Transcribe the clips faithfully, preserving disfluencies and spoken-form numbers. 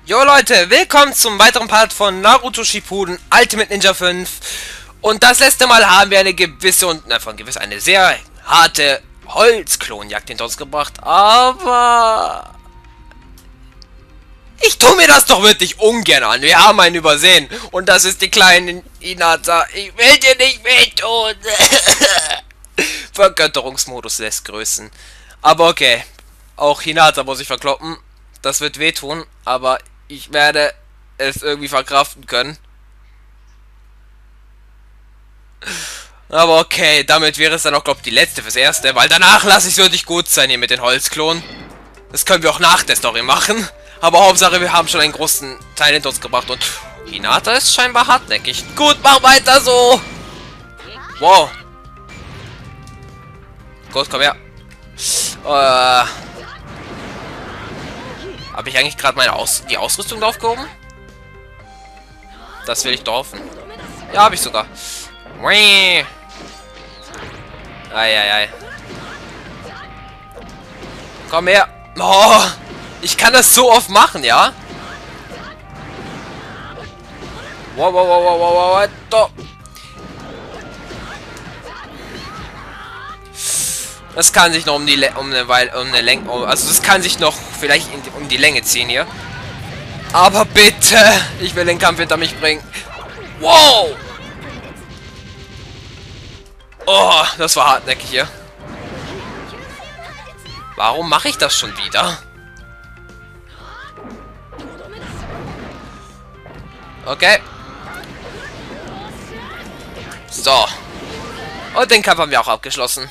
Jo Leute, willkommen zum weiteren Part von Naruto Shippuden Ultimate Ninja fünf. Und das letzte Mal haben wir eine gewisse und einfach gewiss eine sehr harte Holzklonjagd hinter uns gebracht. Aber ich tue mir das doch wirklich ungern an. Wir haben einen übersehen. Und das ist die kleine Hinata. Ich will dir nicht wehtun. Vergötterungsmodus lässt grüßen. Aber okay. Auch Hinata muss ich verkloppen. Das wird wehtun. Aber ich werde es irgendwie verkraften können. Aber okay, damit wäre es dann auch, glaube ich, die letzte fürs Erste. Weil danach lasse ich es wirklich gut sein hier mit den Holzklonen. Das können wir auch nach der Story machen. Aber Hauptsache, wir haben schon einen großen Teil hinter uns gebracht. Und Hinata ist scheinbar hartnäckig. Gut, mach weiter so. Wow. Gut, komm her. Äh... Habe ich eigentlich gerade meine Aus die Ausrüstung draufgehoben? Das will ich doch hoffen. Ja, habe ich sogar. Eieiei. Komm her. Oh, ich kann das so oft machen, ja? Wow, wow, wow, wow, wow, wow. Das kann sich noch um die Le um eine Weile um eine Länge, also das kann sich noch vielleicht in die, um die Länge ziehen hier. Aber bitte, ich will den Kampf hinter mich bringen. Wow! Oh, das war hartnäckig hier. Warum mache ich das schon wieder? Okay. So. Und den Kampf haben wir auch abgeschlossen.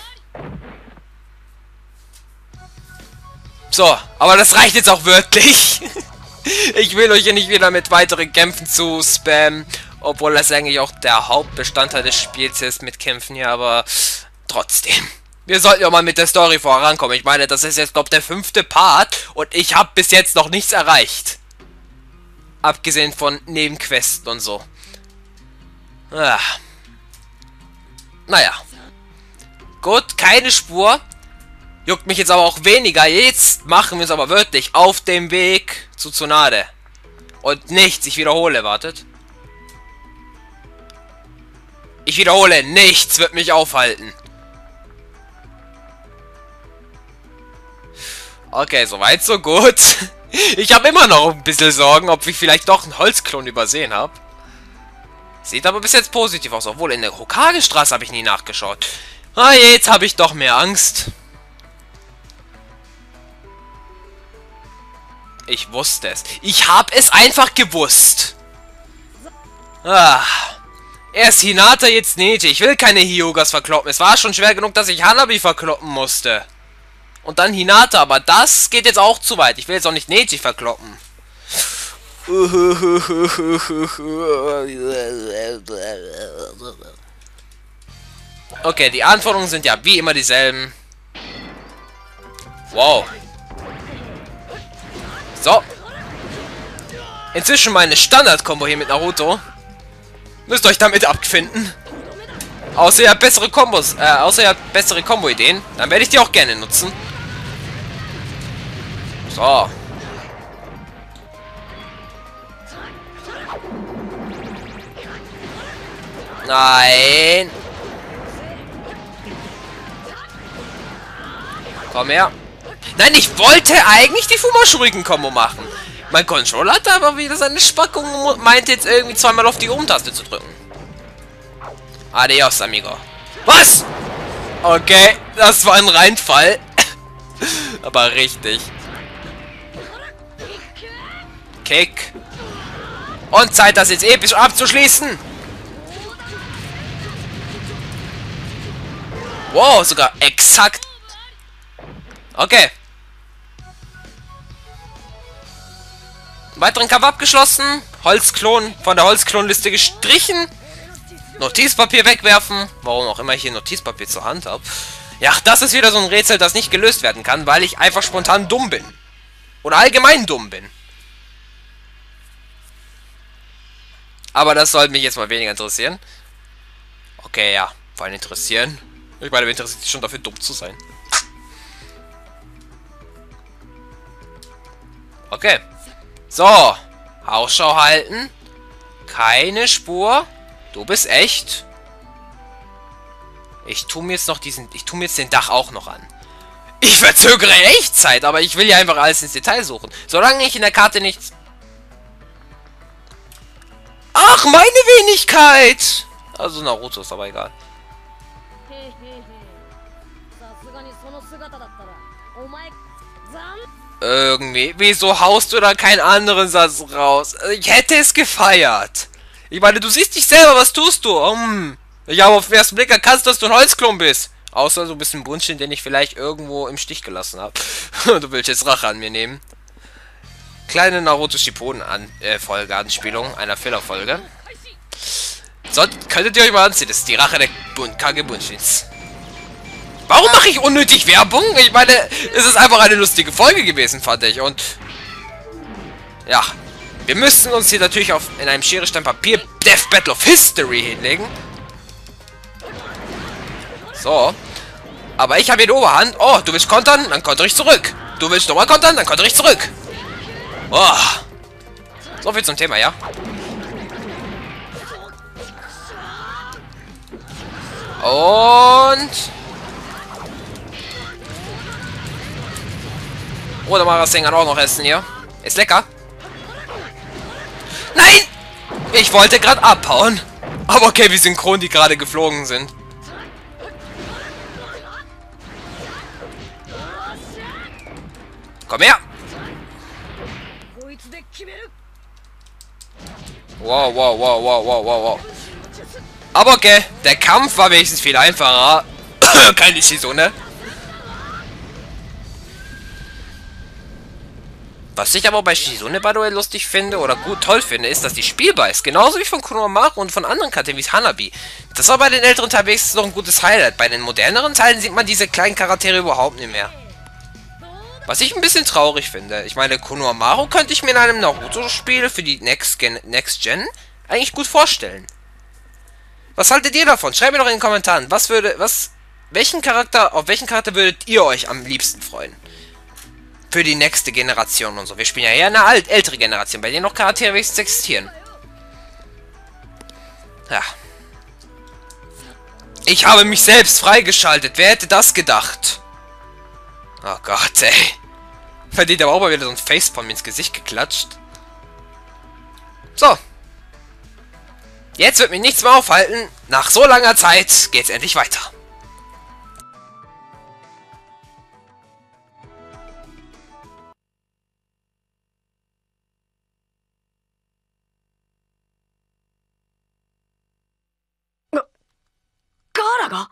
So, aber das reicht jetzt auch wirklich. Ich will euch hier nicht wieder mit weiteren Kämpfen zu spammen. Obwohl das eigentlich auch der Hauptbestandteil des Spiels ist mit Kämpfen hier, aber trotzdem. Wir sollten ja mal mit der Story vorankommen. Ich meine, das ist jetzt, glaube ich, der fünfte Part und ich habe bis jetzt noch nichts erreicht. Abgesehen von Nebenquesten und so. Ah. Naja. Gut, keine Spur. Juckt mich jetzt aber auch weniger. Jetzt machen wir es aber wirklich auf dem Weg zu Tsunade. Und nichts, ich wiederhole, wartet. Ich wiederhole, nichts wird mich aufhalten. Okay, soweit, so gut. Ich habe immer noch ein bisschen Sorgen, ob ich vielleicht doch einen Holzklon übersehen habe. Sieht aber bis jetzt positiv aus, obwohl in der Hokage-Straße habe ich nie nachgeschaut. Ah, jetzt habe ich doch mehr Angst. Ich wusste es. Ich habe es einfach gewusst. Ah. Erst Hinata, jetzt Neji. Ich will keine Hyugas verkloppen. Es war schon schwer genug, dass ich Hanabi verkloppen musste. Und dann Hinata, aber das geht jetzt auch zu weit. Ich will jetzt auch nicht Neji verkloppen. Okay, die Anforderungen sind ja wie immer dieselben. Wow. So. Inzwischen meine Standard-Kombo hier mit Naruto. Müsst euch damit abfinden. Außer ihr habt bessere Kombos, äh, außer ihr habt bessere Kombo-Ideen. Dann werde ich die auch gerne nutzen. So. Nein. Komm her. Nein, ich wollte eigentlich die Fuma-Shuriken-Kombo machen. Mein Controller hat aber wieder seine Spackung und meinte jetzt irgendwie zweimal auf die Oben-Taste zu drücken. Adios, amigo. Was? Okay, das war ein Reinfall. Aber richtig. Kick. Und Zeit, das jetzt episch abzuschließen. Wow, sogar exakt. Okay. Weiteren Kampf abgeschlossen. Holzklon von der Holzklonliste gestrichen. Notizpapier wegwerfen. Warum auch immer ich hier Notizpapier zur Hand habe. Ja, das ist wieder so ein Rätsel, das nicht gelöst werden kann, weil ich einfach spontan dumm bin. Oder allgemein dumm bin. Aber das sollte mich jetzt mal weniger interessieren. Okay, ja. Vor allem interessieren. Ich meine, wer interessiert sich schon dafür, dumm zu sein? Okay. So. Ausschau halten. Keine Spur. Du bist echt. Ich tue mir jetzt noch diesen... Ich tue mir jetzt den Dach auch noch an. Ich verzögere in Echtzeit, aber ich will ja einfach alles ins Detail suchen. Solange ich in der Karte nichts... Ach, meine Wenigkeit! Also Naruto ist aber egal. Irgendwie. Wieso haust du da keinen anderen Satz raus? Ich hätte es gefeiert. Ich meine, du siehst dich selber, was tust du? Um, ich habe auf den ersten Blick erkannt, dass du ein Holzklump bist. Außer du bist ein Bunschen, den ich vielleicht irgendwo im Stich gelassen habe. Du willst jetzt Rache an mir nehmen. Kleine Naruto Shippuden an, äh, Folge, Anspielung einer Filler-Folge. So, könntet ihr euch mal anziehen. Das ist die Rache der Bun Kage Bunshins. Warum mache ich unnötig Werbung? Ich meine, es ist einfach eine lustige Folge gewesen, fand ich. Und ja, wir müssen uns hier natürlich auf in einem Schere, Stein, Papier Death Battle of History hinlegen. So. Aber ich habe hier die Oberhand. Oh, du willst kontern? Dann kontere ich zurück. Du willst nochmal kontern? Dann kontere ich zurück. Oh. So viel zum Thema, ja? Und... Oder mal das Ding auch noch essen hier. Ist lecker. Nein! Ich wollte gerade abhauen. Aber okay, wie synchron die gerade geflogen sind. Komm her! Wow, wow, wow, wow, wow, wow, wow. Aber okay, der Kampf war wenigstens viel einfacher. Keine Shizune. Was ich aber bei Shizune, by the way, lustig finde oder gut toll finde, ist, dass die spielbar ist. Genauso wie von Konohamaru und von anderen Charakteren wie Hanabi. Das war bei den älteren Teilen wenigstens noch ein gutes Highlight. Bei den moderneren Teilen sieht man diese kleinen Charaktere überhaupt nicht mehr. Was ich ein bisschen traurig finde. Ich meine, Konohamaru könnte ich mir in einem Naruto-Spiel für die Next Gen, Next Gen eigentlich gut vorstellen. Was haltet ihr davon? Schreibt mir doch in den Kommentaren. Was würde, was, welchen Charakter, auf welchen Charakter würdet ihr euch am liebsten freuen? Für die nächste Generation und so. Wir spielen ja eher eine alt, ältere Generation, bei denen noch Charaktere wenigstens existieren. Ja. Ich habe mich selbst freigeschaltet. Wer hätte das gedacht? Oh Gott, ey. Verdient aber auch mal wieder so ein Facepalm ins Gesicht geklatscht. So. Jetzt wird mich nichts mehr aufhalten. Nach so langer Zeit geht's endlich weiter. Gaara?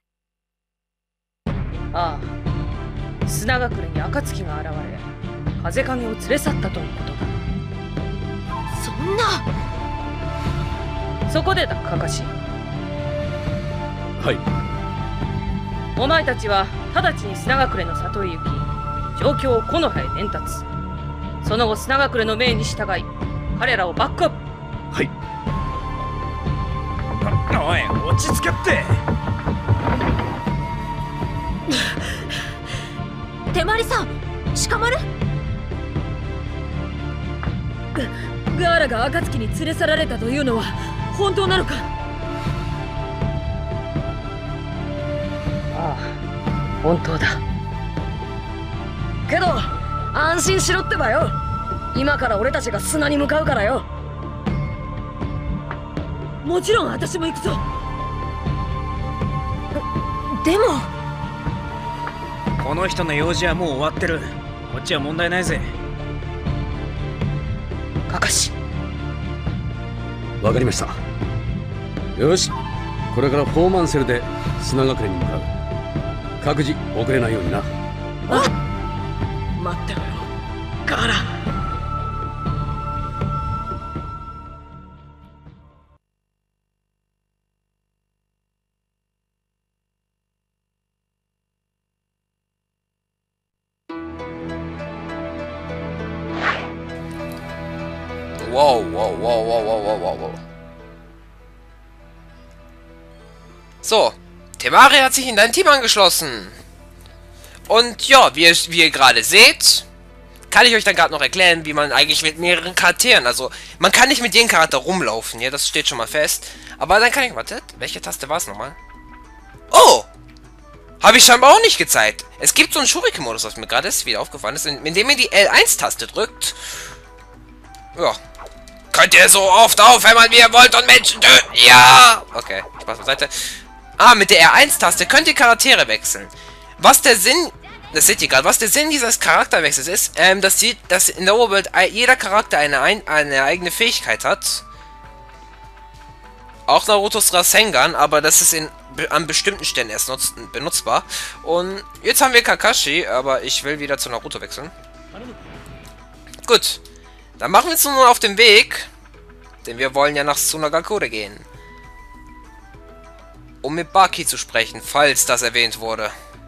ああ、砂隠れに暁が現れ、風影を連れ去ったとのことだ。そんな。そこでだ、カカシ。 はい。 お前たちは直ちに砂隠れの里へ行き、状況を木の葉へ伝達。その後砂隠れの命に従い、彼らをバックアップ。 はい。おい、落ち着けって。 手まりさん、鹿丸？ ガーラが暁に連れ去られたというのは本当なのか？ああ、本当だ。けど安心しろってばよ。今から俺たちが砂に向かうからよ。もちろん私も行くぞ。 でもこの人の用事はもう終わってる。こっちは問題ないぜ。 カカシ。 わかりました。よし、これからフォーマンセルで砂隠れに向かう。各自遅れないようにな。 あ、待ってろよ、ガーラ。 Wow, wow, wow, wow, wow, wow, wow, wow. So, Temari hat sich in dein Team angeschlossen. Und ja, wie ihr, wie ihr gerade seht, kann ich euch dann gerade noch erklären, wie man eigentlich mit mehreren Charakteren, also man kann nicht mit jedem Charakter rumlaufen, ja, das steht schon mal fest. Aber dann kann ich, warte, welche Taste war es nochmal? Oh! Habe ich scheinbar auch nicht gezeigt. Es gibt so einen Shuriken-Modus, was mir gerade ist, wieder aufgefallen ist, indem ihr die L eins Taste drückt. Ja. Könnt ihr so oft aufhämmern, wie ihr wollt und Menschen töten. Ja! Okay, Spaß beiseite. Ah, mit der R eins Taste könnt ihr Charaktere wechseln. Was der Sinn... Das seht ihr gerade. Was der Sinn dieses Charakterwechsels ist, ähm, dass, sie, dass in der Oberwelt jeder Charakter eine, ein, eine eigene Fähigkeit hat. Auch Narutos Rasengan, aber das ist in, an bestimmten Stellen erst nutz, benutzbar. Und jetzt haben wir Kakashi, aber ich will wieder zu Naruto wechseln. Gut. Dann machen wir uns nun auf den Weg, denn wir wollen ja nach Tsunagakure gehen. Um mit Baki zu sprechen, falls das erwähnt wurde.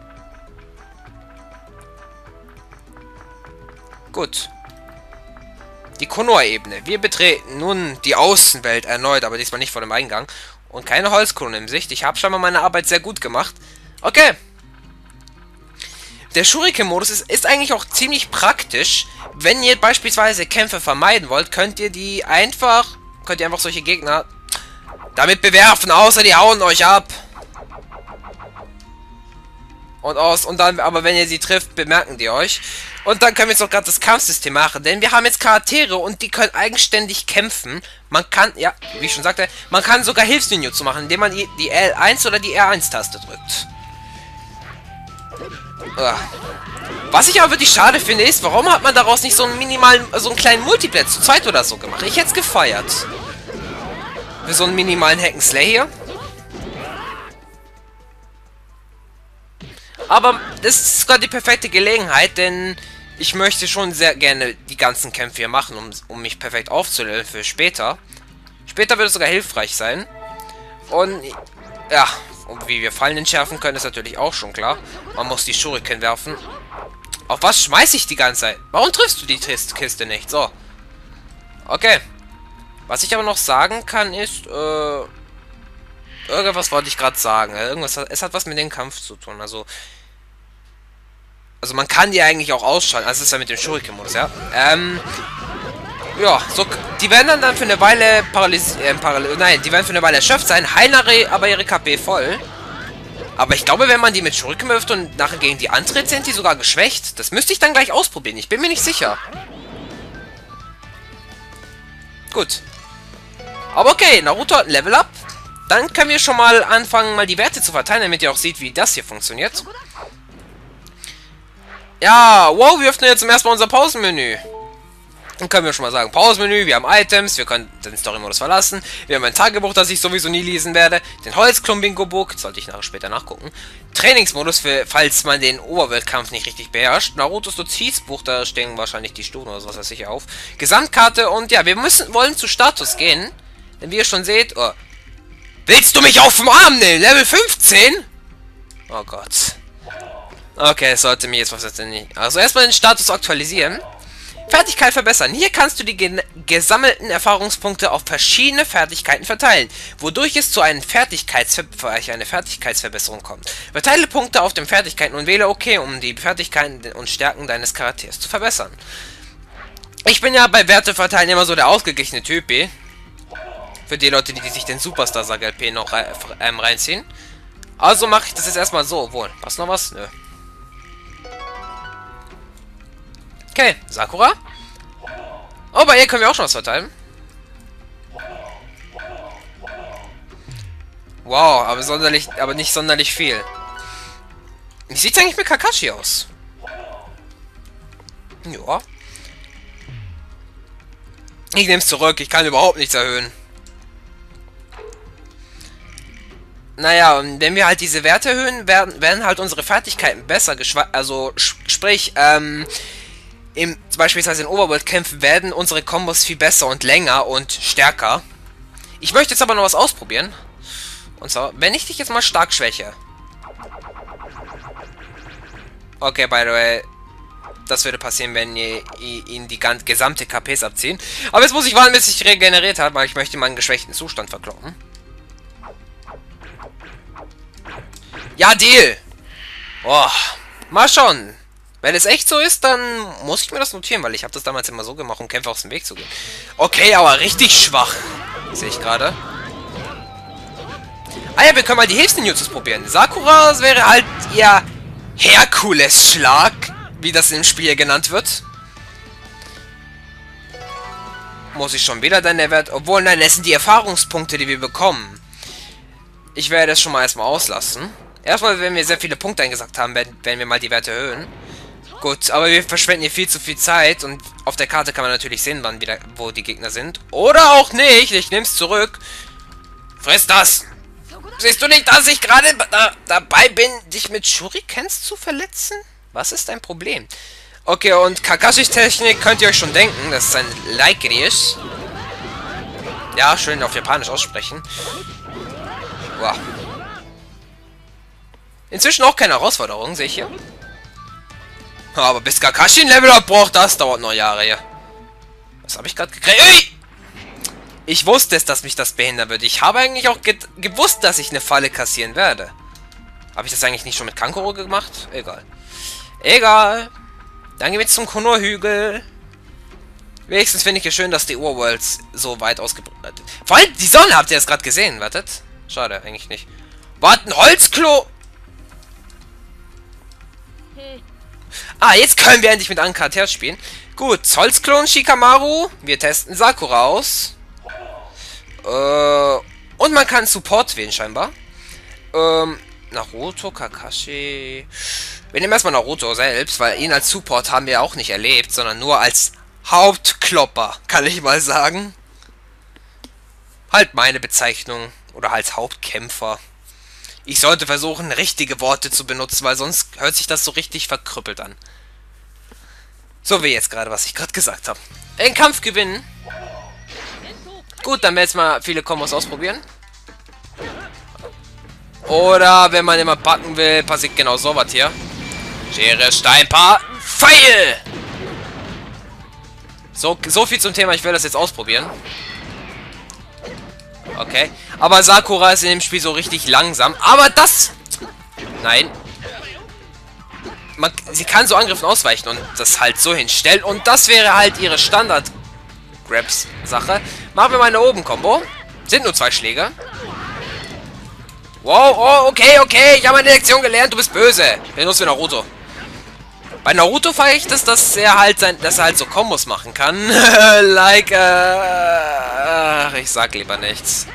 Gut. Die Konoha-Ebene. Wir betreten nun die Außenwelt erneut, aber diesmal nicht vor dem Eingang. Und keine Holzkrone in Sicht. Ich habe scheinbar meine Arbeit sehr gut gemacht. Okay. Der Shuriken-Modus ist, ist eigentlich auch ziemlich praktisch. Wenn ihr beispielsweise Kämpfe vermeiden wollt, könnt ihr die einfach... Könnt ihr einfach solche Gegner damit bewerfen, außer die hauen euch ab. Und aus, und dann, aber wenn ihr sie trifft, bemerken die euch. Und dann können wir jetzt noch gerade das Kampfsystem machen, denn wir haben jetzt Charaktere und die können eigenständig kämpfen. Man kann, ja, wie ich schon sagte, man kann sogar Hilfsmenü zu machen, indem man die, die L eins oder die R eins Taste drückt. Uah. Was ich aber wirklich schade finde, ist, warum hat man daraus nicht so einen minimalen, so einen kleinen Multiplayer zu zweit oder so gemacht? Ich hätte es gefeiert. Für so einen minimalen Hack'n'Slay hier. Aber das ist sogar die perfekte Gelegenheit, denn ich möchte schon sehr gerne die ganzen Kämpfe hier machen, um, um mich perfekt aufzuleveln für später. Später wird es sogar hilfreich sein. Und, ja, und wie wir Fallen entschärfen können, ist natürlich auch schon klar. Man muss die Shuriken werfen. Auf was schmeiße ich die ganze Zeit? Warum triffst du die Kiste nicht? So. Okay. Was ich aber noch sagen kann, ist, äh... irgendwas wollte ich gerade sagen. Irgendwas hat, es hat was mit dem Kampf zu tun. Also, also man kann die eigentlich auch ausschalten. Also, das ist ja mit dem Shuriken-Modus, ja. Ähm, ja, so, die werden dann, dann für eine Weile paralysiert, äh, paraly nein, die werden für eine Weile erschöpft sein, heilen aber ihre K P voll. Aber ich glaube, wenn man die mit Shuriken wirft und nachher gegen die antritt, sind die sogar geschwächt. Das müsste ich dann gleich ausprobieren. Ich bin mir nicht sicher. Gut. Aber okay, Naruto hat ein Level Up. Dann können wir schon mal anfangen, mal die Werte zu verteilen, damit ihr auch seht, wie das hier funktioniert. Ja, wow, wir öffnen jetzt zum ersten Mal unser Pausenmenü. Dann können wir schon mal sagen, Pausenmenü, wir haben Items, wir können den Story-Modus verlassen, wir haben ein Tagebuch, das ich sowieso nie lesen werde, den Holzklump-Bingo-Book, sollte ich nachher später nachgucken, Trainingsmodus, für, falls man den Oberweltkampf nicht richtig beherrscht, Narutos Notizbuch, da stehen wahrscheinlich die Stufen oder sowas sicher auf, Gesamtkarte und ja, wir müssen wollen zu Status gehen, denn wie ihr schon seht, oh, willst du mich auf den Arm nehmen? Level fünfzehn? Oh Gott. Okay, es sollte mir jetzt was jetzt nicht. Also erstmal den Status aktualisieren. Fertigkeit verbessern. Hier kannst du die ge gesammelten Erfahrungspunkte auf verschiedene Fertigkeiten verteilen, wodurch es zu einem Fertigkeitsver eine Fertigkeitsverbesserung kommt. Verteile Punkte auf den Fertigkeiten und wähle OK, um die Fertigkeiten und Stärken deines Charakters zu verbessern. Ich bin ja bei Werteverteilen immer so der ausgeglichene Typ, eh? Für die Leute, die, die sich den Superstar Saga L P noch rei ähm, reinziehen. Also mache ich das jetzt erstmal so. Wohl. Passt noch was? Nö. Okay, Sakura. Oh, bei ihr können wir auch schon was verteilen. Wow, aber sonderlich, aber nicht sonderlich viel. Wie sieht's eigentlich mit Kakashi aus? Ja. Ich nehme es zurück, ich kann überhaupt nichts erhöhen. Naja, und wenn wir halt diese Werte erhöhen, werden, werden halt unsere Fertigkeiten besser, also sprich, ähm, im, beispielsweise in Overworld-Kämpfen werden unsere Kombos viel besser und länger und stärker. Ich möchte jetzt aber noch was ausprobieren. Und zwar, wenn ich dich jetzt mal stark schwäche. Okay, by the way, das würde passieren, wenn ihr ihn die gesamte K Ps abziehen. Aber jetzt muss ich warten, bis sich regeneriert hat, weil ich möchte meinen geschwächten Zustand verkloppen. Ja, Deal! Oh, mal schon. Wenn es echt so ist, dann muss ich mir das notieren, weil ich habe das damals immer so gemacht, um Kämpfe aus dem Weg zu gehen. Okay, aber richtig schwach. Sehe ich gerade. Ah ja, wir können mal die Hilfsninjutsus probieren. Sakura wäre halt ihr Herkules-Schlag, wie das im Spiel genannt wird. Muss ich schon wieder deine Wert... Obwohl, nein, das sind die Erfahrungspunkte, die wir bekommen. Ich werde das schon mal erstmal auslassen. Erstmal, wenn wir sehr viele Punkte eingesagt haben, werden, werden wir mal die Werte erhöhen. Gut, aber wir verschwenden hier viel zu viel Zeit. Und auf der Karte kann man natürlich sehen, wann wieder, wo die Gegner sind. Oder auch nicht. Ich nehme es zurück. Friss das! Siehst du nicht, dass ich gerade da, dabei bin, dich mit Shurikens zu verletzen? Was ist dein Problem? Okay, und Kakashis Technik könnt ihr euch schon denken. Das ist ein Laikirisch. Ja, schön auf Japanisch aussprechen. Wow. Inzwischen auch keine Herausforderung, sehe ich hier. Aber bis Kakashi ein Level-Up braucht, das dauert noch Jahre hier. Was habe ich gerade gekriegt? Ui! Ich wusste es, dass mich das behindern würde. Ich habe eigentlich auch ge gewusst, dass ich eine Falle kassieren werde. Habe ich das eigentlich nicht schon mit Kankuro gemacht? Egal. Egal. Dann gehen wir zum Konoha-Hügel. Wenigstens finde ich es schön, dass die Urworlds so weit ausgebreitet sind. Vor allem die Sonne, habt ihr das gerade gesehen? Wartet. Schade, eigentlich nicht. Warte, ein Holzklo! Ah, jetzt können wir endlich mit einem Charakter spielen. Gut, Holzklon Shikamaru. Wir testen Sakura aus. Äh, und man kann Support wählen, scheinbar. Ähm, Naruto, Kakashi. Wir nehmen erstmal Naruto selbst, weil ihn als Support haben wir auch nicht erlebt, sondern nur als Hauptklopper, kann ich mal sagen. Halt meine Bezeichnung. Oder als Hauptkämpfer. Ich sollte versuchen, richtige Worte zu benutzen, weil sonst hört sich das so richtig verkrüppelt an. So wie jetzt gerade, was ich gerade gesagt habe. Den Kampf gewinnen. Gut, dann werden wir jetzt mal viele Kombos ausprobieren. Oder wenn man immer packen will, passiert genau so was hier. Schere, Stein, Paar, Pfeil! So, so viel zum Thema, ich will das jetzt ausprobieren. Okay. Aber Sakura ist in dem Spiel so richtig langsam. Aber das... Nein. Man, sie kann so Angriffen ausweichen und das halt so hinstellen. Und das wäre halt ihre Standard-Grabs-Sache. Machen wir mal eine Oben-Kombo. Sind nur zwei Schläge. Wow, oh, okay, okay. Ich habe meine Lektion gelernt. Du bist böse. Benutzt wir Naruto. Bei Naruto feiere ich das, dass er halt sein, dass er halt so Kombos machen kann. like, äh, ach, ich sag lieber nichts.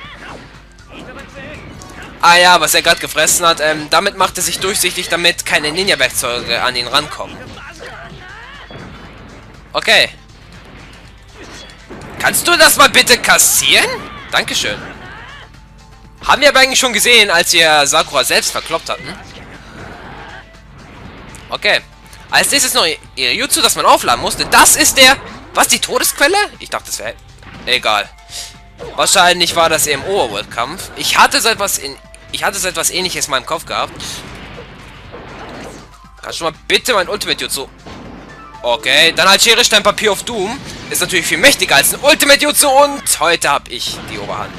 Ah ja, was er gerade gefressen hat, ähm, damit macht er sich durchsichtig, damit keine Ninja-Werkzeuge an ihn rankommen. Okay. Kannst du das mal bitte kassieren? Dankeschön. Haben wir aber eigentlich schon gesehen, als wir Sakura selbst verkloppt hatten. Okay. Als nächstes noch ihr Jutsu, das man aufladen musste. Das ist der... Was, die Todesquelle? Ich dachte, das wäre... Egal. Wahrscheinlich war das im Overworld-Kampf. Ich hatte so etwas in... Ich hatte so etwas Ähnliches in meinem Kopf gehabt. Kannst du mal bitte mein Ultimate Jutsu... Okay, dann halt Schere, Stein, Papier of Doom. Ist natürlich viel mächtiger als ein Ultimate Jutsu und heute habe ich die Oberhand.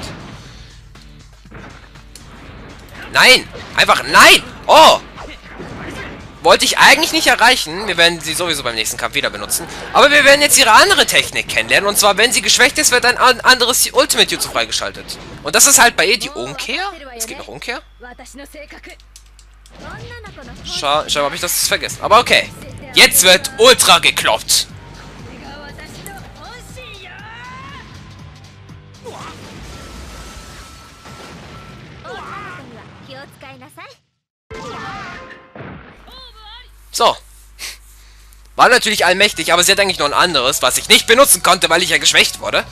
Nein! Einfach nein! Oh! Wollte ich eigentlich nicht erreichen. Wir werden sie sowieso beim nächsten Kampf wieder benutzen. Aber wir werden jetzt ihre andere Technik kennenlernen. Und zwar, wenn sie geschwächt ist, wird ein anderes Ultimate Jutsu freigeschaltet. Und das ist halt bei ihr die Umkehr. Es gibt noch Umkehr. Schau, schau, habe ich das vergessen. Aber okay. Jetzt wird Ultra gekloppt. So. War natürlich allmächtig, aber sie hat eigentlich noch ein anderes, was ich nicht benutzen konnte, weil ich ja geschwächt wurde.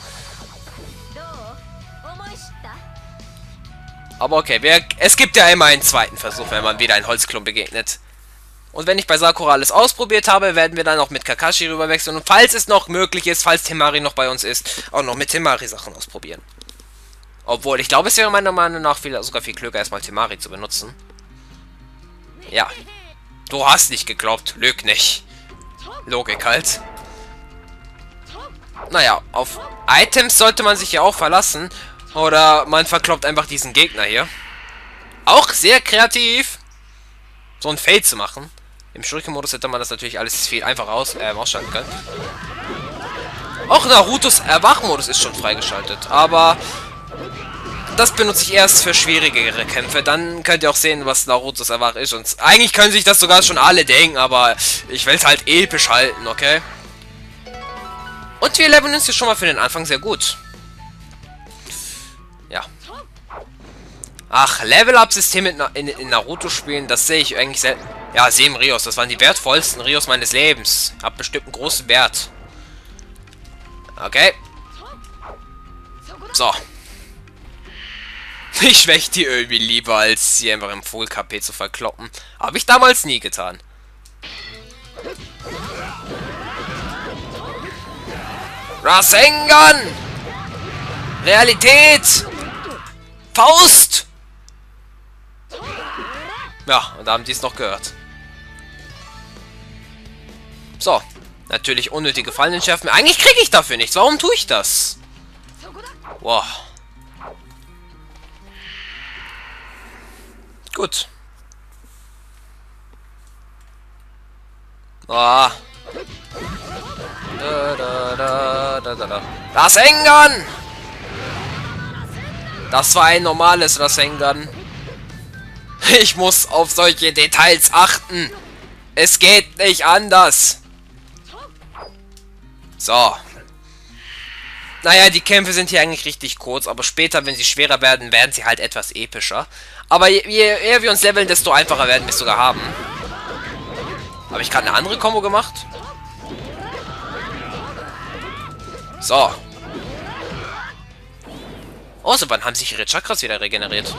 Aber okay, wir, es gibt ja immer einen zweiten Versuch, wenn man wieder einen Holzklump begegnet. Und wenn ich bei Sakura alles ausprobiert habe, werden wir dann auch mit Kakashi rüberwechseln. Und falls es noch möglich ist, falls Temari noch bei uns ist, auch noch mit Temari Sachen ausprobieren. Obwohl, ich glaube, es wäre meiner Meinung nach viel, sogar viel klüger, erstmal Temari zu benutzen. Ja. Du hast nicht geglaubt, lüg nicht. Logik halt. Naja, auf Items sollte man sich ja auch verlassen. Oder man verkloppt einfach diesen Gegner hier. Auch sehr kreativ. So ein Fade zu machen. Im Shuriken-Modus hätte man das natürlich alles viel einfacher aus, äh, ausschalten können. Auch Narutos Erwachmodus ist schon freigeschaltet, aber das benutze ich erst für schwierigere Kämpfe. Dann könnt ihr auch sehen, was Narutos Erwach ist. Und eigentlich können sich das sogar schon alle denken, aber ich will es halt episch halten, okay? Und wir leveln uns hier schon mal für den Anfang sehr gut. Ja. Ach, Level-Up-System in, in, in Naruto-Spielen, das sehe ich eigentlich selten. Ja, sieben Rios, das waren die wertvollsten Rios meines Lebens. Hab bestimmt einen großen Wert. Okay. So. Ich schwäche die irgendwie lieber, als sie einfach im Full-K P zu verkloppen. Habe ich damals nie getan. Rasengan! Realität! Faust! Ja, und da haben die es noch gehört. So. Natürlich unnötige Fallen entschärfen. Eigentlich kriege ich dafür nichts. Warum tue ich das? Wow. Gut. Ah. Da, da, da, da, da, da. Rasengan! Das war ein normales Rasengan. Ich muss auf solche Details achten. Es geht nicht anders. So. Naja, die Kämpfe sind hier eigentlich richtig kurz, aber später, wenn sie schwerer werden, werden sie halt etwas epischer. Aber je, je eher wir uns leveln, desto einfacher werden wir es sogar haben. Habe ich gerade eine andere Kombo gemacht? So. Oh, so wann haben sich ihre Chakras wieder regeneriert?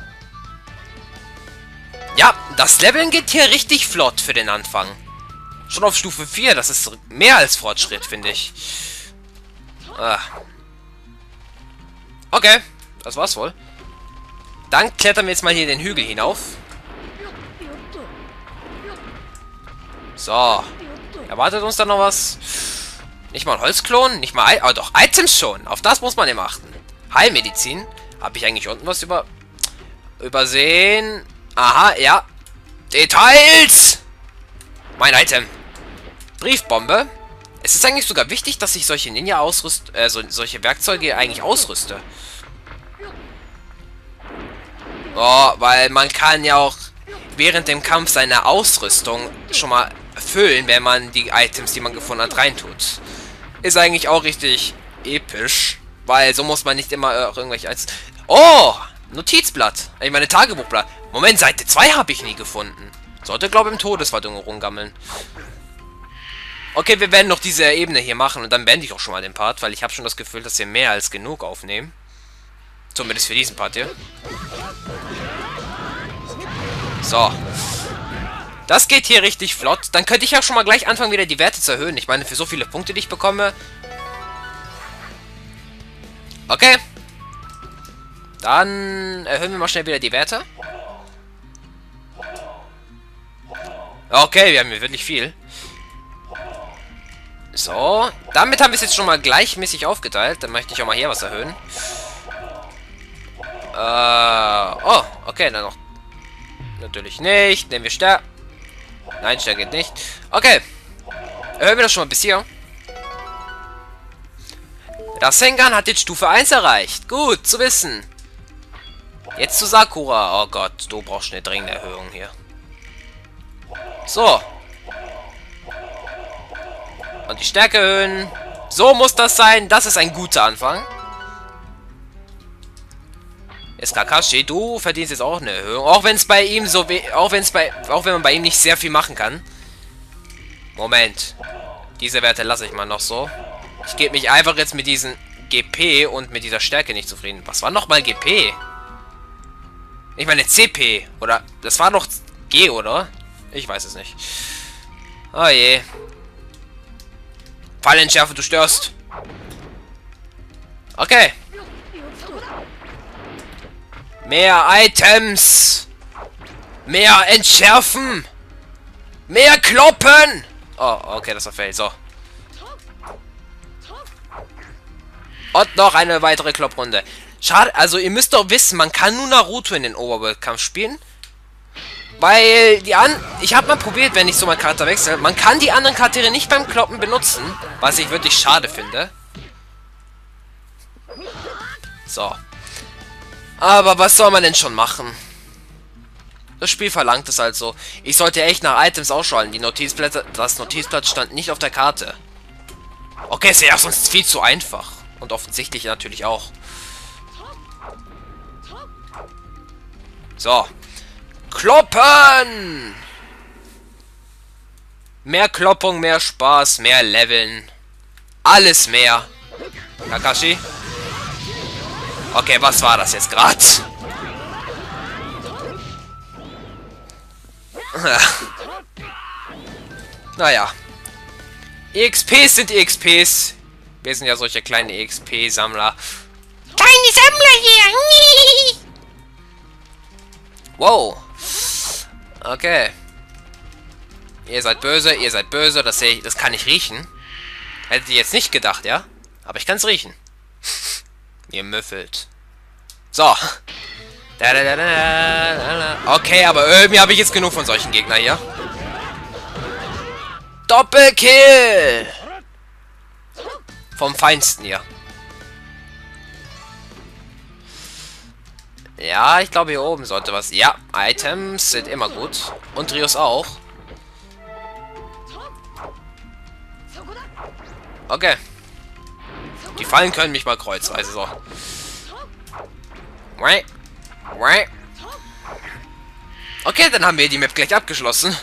Ja, das Leveln geht hier richtig flott für den Anfang. Schon auf Stufe vier, das ist mehr als Fortschritt, finde ich. Ah. Okay, das war's wohl. Dann klettern wir jetzt mal hier den Hügel hinauf. So. Erwartet uns da noch was? Nicht mal ein Holzklon? Nicht mal... Aber doch, Items schon. Auf das muss man eben achten. Heilmedizin. Habe ich eigentlich unten was über... übersehen? Aha, ja. Details! Mein Item. Briefbombe. Es ist eigentlich sogar wichtig, dass ich solche Ninja ausrüst, äh, so, solche Werkzeuge eigentlich ausrüste. Oh, weil man kann ja auch während dem Kampf seine Ausrüstung schon mal füllen, wenn man die Items, die man gefunden hat, reintut. Ist eigentlich auch richtig episch, weil so muss man nicht immer äh, irgendwelche... Als oh! Notizblatt. Ich meine, Tagebuchblatt. Moment, Seite zwei habe ich nie gefunden. Sollte, glaube ich, im Todeswald rumgammeln. Okay, wir werden noch diese Ebene hier machen und dann beende ich auch schon mal den Part, weil ich habe schon das Gefühl, dass wir mehr als genug aufnehmen. Zumindest für diesen Part hier. So. Das geht hier richtig flott. Dann könnte ich ja schon mal gleich anfangen, wieder die Werte zu erhöhen. Ich meine, für so viele Punkte, die ich bekomme. Okay. Dann erhöhen wir mal schnell wieder die Werte. Okay, wir haben hier wirklich viel. So, damit haben wir es jetzt schon mal gleichmäßig aufgeteilt. Dann möchte ich auch mal hier was erhöhen. Äh, oh, okay, dann noch. Natürlich nicht. Nehmen wir Stärke. Nein, Stärke geht nicht. Okay. Erhöhen wir das schon mal bis hier. Rasengan hat jetzt Stufe eins erreicht. Gut, zu wissen. Jetzt zu Sakura. Oh Gott, du brauchst eine dringende Erhöhung hier. So. Und die Stärke erhöhen. So muss das sein. Das ist ein guter Anfang. Jetzt Kakashi, du verdienst jetzt auch eine Erhöhung. Auch wenn es bei ihm so we auch wenn es bei auch wenn man bei ihm nicht sehr viel machen kann. Moment. Diese Werte lasse ich mal noch so. Ich gebe mich einfach jetzt mit diesem G P und mit dieser Stärke nicht zufrieden. Was war nochmal G P? Ich meine C P. Oder das war doch G, oder? Ich weiß es nicht. Oh je. Fallentschärfe, du störst. Okay. Mehr Items. Mehr entschärfen. Mehr kloppen. Oh, okay, das war fail. So. Und noch eine weitere Klopprunde. Schade, also ihr müsst doch wissen, man kann nur Naruto in den Overworld-Kampf spielen. Weil die an... Ich habe mal probiert, wenn ich so meinen Charakter wechsle. Man kann die anderen Charaktere nicht beim Kloppen benutzen. Was ich wirklich schade finde. So. Aber was soll man denn schon machen? Das Spiel verlangt es halt so. Ich sollte echt nach Items ausschalten. Die Notizblätter... Das Notizblatt stand nicht auf der Karte. Okay, ist ja sonst viel zu einfach. Und offensichtlich natürlich auch. So. Kloppen! Mehr Kloppung, mehr Spaß, mehr Leveln. Alles mehr. Kakashi? Okay, was war das jetzt gerade? Naja. E X Ps sind E X Ps. Wir sind ja solche kleine E X P-Sammler. Kleine Sammler hier! Wow. Okay. Ihr seid böse, ihr seid böse, das sehe ich, das kann ich riechen. Hättet ihr jetzt nicht gedacht, ja? Aber ich kann es riechen. Ihr müffelt. So. Okay, aber irgendwie habe ich jetzt genug von solchen Gegnern hier. Doppelkill! Vom Feinsten hier. Ja, ich glaube hier oben sollte was... Ja, Items sind immer gut. Und Rios auch. Okay. Die Fallen können mich mal kreuzweise, so. Okay, dann haben wir die Map gleich abgeschlossen.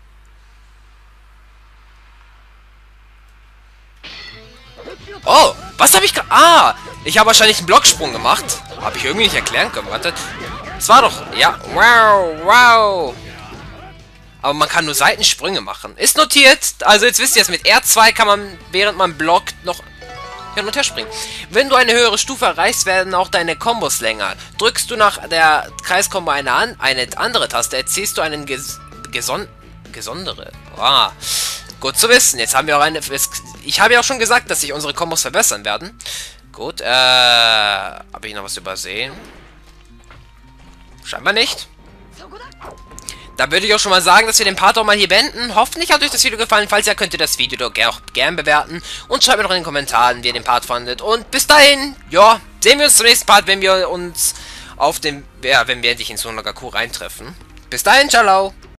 Oh, was habe ich gerade... Ah, ich habe wahrscheinlich einen Blocksprung gemacht. Habe ich irgendwie nicht erklären können. Warte. Es war doch... Ja, wow, wow. Aber man kann nur Seitensprünge machen. Ist notiert. Also jetzt wisst ihr es, mit R zwei kann man, während man blockt, noch hin und her springen. Wenn du eine höhere Stufe erreichst, werden auch deine Kombos länger. Drückst du nach der Kreiskombo eine, an, eine andere Taste, erzielst du einen ges geson gesondere. Ah, gut zu wissen. Jetzt haben wir auch eine... Ich habe ja auch schon gesagt, dass sich unsere Kombos verbessern werden. Gut, äh... habe ich noch was übersehen? Scheinbar nicht. Da würde ich auch schon mal sagen, dass wir den Part auch mal hier beenden. Hoffentlich hat euch das Video gefallen. Falls ja, könnt ihr das Video doch auch gern bewerten. Und schreibt mir noch in den Kommentaren, wie ihr den Part fandet. Und bis dahin, ja, sehen wir uns zum nächsten Part, wenn wir uns auf dem... Ja, wenn wir endlich in Sonagaku reintreffen. Bis dahin, ciao.